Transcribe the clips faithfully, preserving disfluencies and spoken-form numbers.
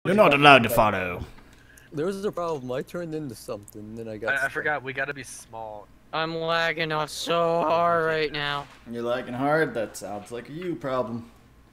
You're not allowed to follow. There was a problem. I turned into something, then I got. I, I forgot. We gotta be small. I'm lagging out so hard right now. You're lagging hard? That sounds like a you problem.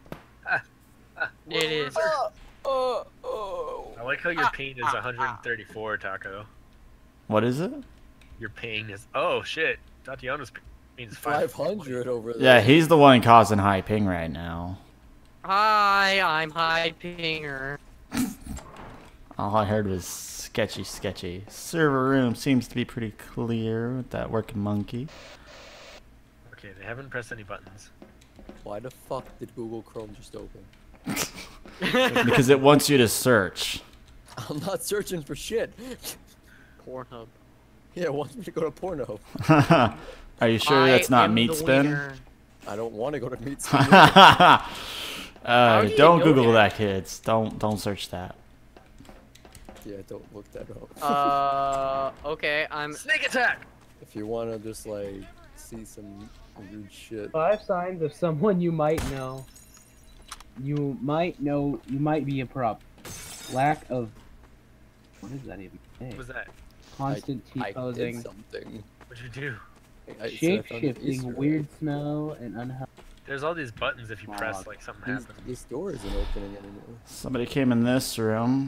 It is. Oh, oh, oh. I like how your ping is one hundred thirty-four, Taco. What is it? Your ping is. Oh shit. Tatiana's ping is five hundred over there. Yeah, he's the one causing high ping right now. Hi, I'm High Pinger. All I heard was sketchy, sketchy. Server room seems to be pretty clear with that working monkey. Okay, they haven't pressed any buttons. Why the fuck did Google Chrome just open? Because it wants you to search. I'm not searching for shit. Pornhub. Yeah, it wants me to go to Pornhub. Are you sure I that's not am meat the spin? winner. I don't want to go to Meat Spin. uh, do you don't know Google that? that, kids. Don't don't search that. Yeah, don't look that up. Uh, okay, I'm. Snake attack! If you want to just like see some weird shit. Five signs of someone you might know. You might know. You might be a prop. Lack of. What does that even say? What was that? Constant I T-posing. did something. What'd you do? I, Shape so I found an Easter shifting, egg. weird smell, and unhealthy. There's all these buttons if you press, Wow. like something This, happens. this door isn't opening anymore. Somebody came in this room.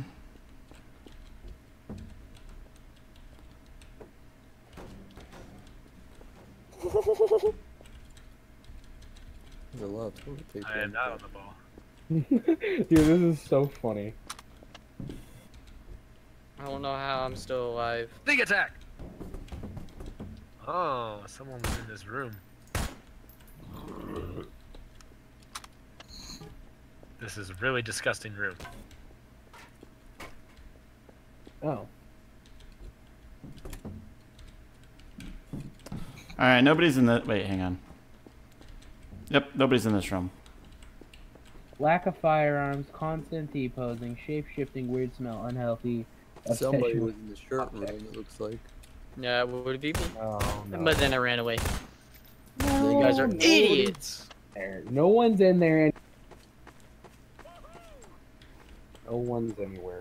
There's a lot of toilet paper. I am in not there. on the ball. Dude, this is so funny. I don't know how I'm still alive. Snake attack! Oh, someone was in this room. This is a really disgusting room. Oh. Alright, nobody's in the... Wait, hang on. Yep, nobody's in this room. Lack of firearms, constant T-posing, shape shifting, weird smell, unhealthy. Somebody obsession was with- in the shirt room, it looks like. Yeah, would it be me? Oh, no. But then I ran away. No, You guys are no. idiots. There. No one's in there. No one's anywhere.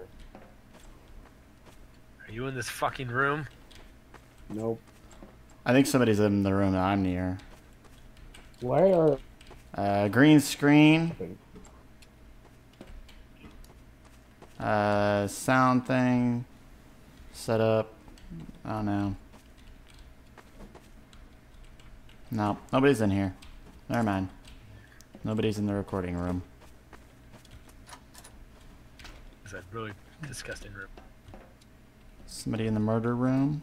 Are you in this fucking room? Nope. I think somebody's in the room that I'm near. Where are? Uh, green screen. Uh, sound thing. Set up. I don't know. No, nobody's in here. Never mind. Nobody's in the recording room. It's a really disgusting room. Somebody in the murder room.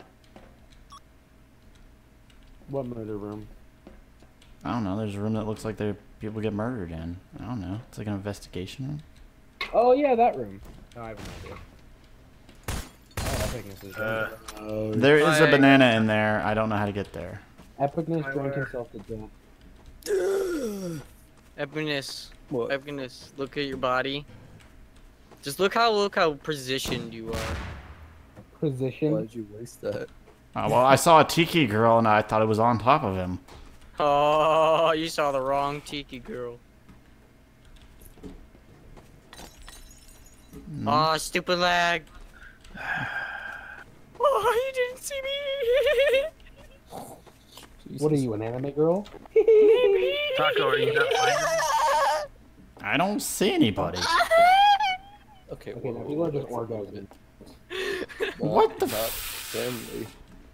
What murder room? I don't know. There's a room that looks like there people get murdered in. I don't know. It's like an investigation room. Oh yeah, that room. No, I have no idea. Oh, epicness is Uh, Oh, There is a I- banana in there. I don't know how to get there. Epicness I drank were- himself to death. Epiness. what? Epiness. Look at your body. Just look how look how positioned you are. Position. Why did you waste that? Uh, well, I saw a tiki girl and I thought it was on top of him. Oh, you saw the wrong tiki girl. Mm. Oh, stupid lag. Oh, you didn't see me. What are you, an anime girl? Taco, are you not finding? I don't see anybody. Okay, Okay, well, now people are just orgasming. What the not f- friendly.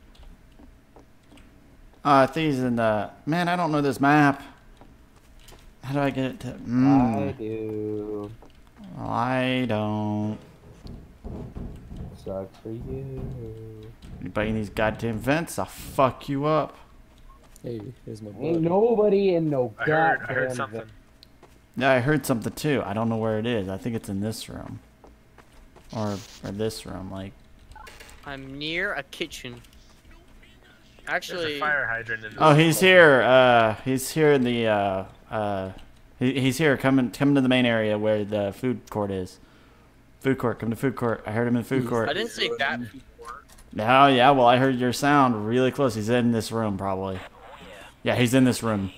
Uh, I think he's in the... Man, I don't know this map. How do I get it to... I Mm, do. I don't... Sucks for you. You biting these goddamn vents, I'll fuck you up. Hey, here's my Ain't blood. nobody in no I heard, I heard goddamn something. Yeah, I heard something too. I don't know where it is. I think it's in this room. Or, or this room, like... I'm near a kitchen. There's Actually, a fire hydrant in this. Oh, he's here. Uh, he's here in the, uh, uh... He, he's here. Coming, coming to the main area where the food court is. Food court. Come to food court. I heard him in food He's- court. I didn't say that before. Oh, yeah, well, I heard your sound really close. He's in this room, probably. Yeah, he's in this room.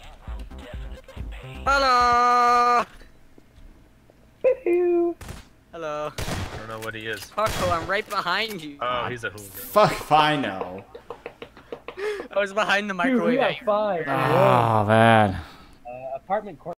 Hello. Hello. Hello. I don't know what he is. Paco, I'm right behind you. Oh, he's a hooligan. Fuck if I know. I was behind the Dude, we microwave. got five. Oh man. Uh, apartment court.